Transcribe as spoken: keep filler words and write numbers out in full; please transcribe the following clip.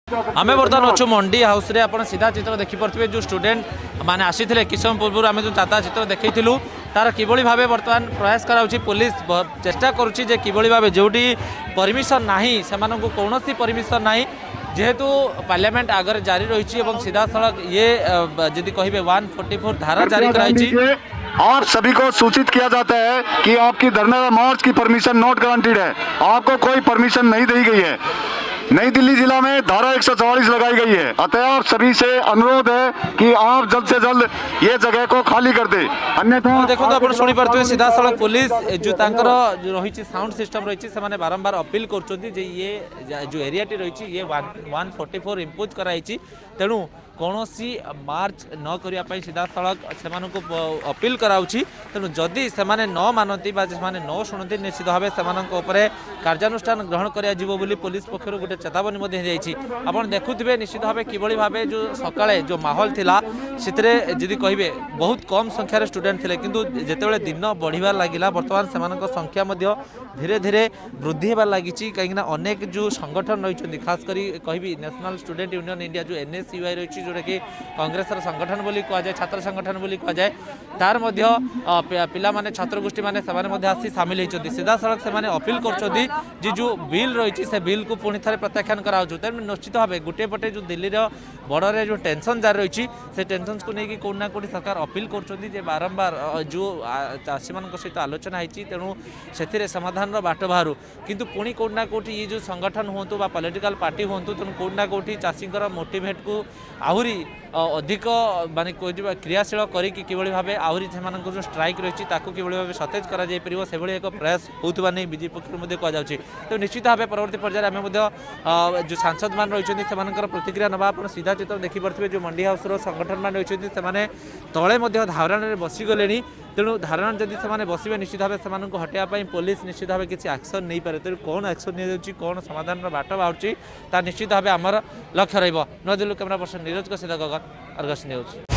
आम बर्तमान अच्छु मंडी हाउस रे आप सीधा चित्र देखिपे जो स्टूडेंट मैंने आसी किछ समय पूर्व आम जो चाता चित्र देखी तार कि भाव बर्तमान प्रयास कराउछि पुलिस चेष्टा करुच्ची जे कि भाव जो परमिशन नाही से कौन परमिशन नाही जेहेतु पार्लियामेंट आगे जारी रही सीधा सड़क ये यदि कहे वन फोर्टी फोर धारा जारी कराई। आप सभी को सूचित किया जाता है कि आपकी धरना मार्च की परमिशन नॉट गारंटीड है, आपको कोई परमिशन नहीं दी गई है। नई दिल्ली जिला में धारा एक सौ चौवालीस लगाई गई है, अतः आप सभी से अनुरोध है कि आप जल्द से जल्द ये जगह को खाली कर दे, अन्यथा देखो आप शुणी पारे सीधा सड़क पुलिस जो तांकर जो रही साउंड सिस्टम रही से बारंबार अपील कर ये जो एरिया टी रही ये वन फोर्टी फोर इम्पोज कराई तेणु कौन सी मार्च न करने सीधा सड़क से अपील कराऊँगी तेणु जदि से न मानती न शुणती निश्चित भाव से कार्यानुष्ठान ग्रहण कर पुलिस पक्षर गोटे चेतावनी आप देखुए निश्चित भाव कि भाव जो सकाळे जो माहौल थिला सितरे यदि कहे बहुत कम संख्यार स्टूडेंट थे किंतु जितेबाला दिन बढ़िबार लगिला बर्तमान से संख्या धीरे धीरे वृद्धि होबार लगी कहीं अनेक जो संगठन रही खासकर कहि नेशनल स्टूडेंट यूनियन इंडिया जो एन एस यू आई रही जोटा कि कांग्रेस संगठन बोली कहुए छात्र संगठन बोली कहुए तार पिला माने छात्र गोष्ठी माने आसी सामिल होती सीधा सड़क से अपील कर जो बिल रही से बिल को पुणी थे प्रत्याख्यान कराऊँ तेणु निश्चित भाव गोटे पटे जो दिल्ली बड़े जो टेंशन जारी रही से टेंशन को लेकिन कौन ना कौटी सरकार अपील कर बारंबार जो चाषी मान सहित आलोचना होती तेणु से समाधान बाट बाहर किंतु पुणी कौन ना कौटी ये जो संगठन हूँ पॉलिटिकल पार्टी हूँ तेणु कौन ना कौटी चाषी मोटिवेट को आहरी अधिक माने क्रियाशील करी भाव आहरी से जो स्ट्राइक रही कि भाव सतेज कर एक प्रयास होता नहीं बीजेपी पक्ष कहुच्छे तो निश्चित भाव परवर्ती पर्यायर आम जो सांसद मान रही से प्रतिक्रिया नवा आप सीधा चित्र देखिपे जो मंडी हाउस संगठन मान रही से तले धारण बसीगले तेणु धारण जदि से बसवे निश्चित भाव से हटाइवाई पुलिस निश्चित भाव किसी एक्शन नहीं पारे तेणु कौन एक्शन नहीं कौन समाधान बाट बाहर निश्चित भाव आमर लक्ष्य रहा। नदिल्ली कैमरा पर्सन नीरज सहित गगन अर्गस न्यूज।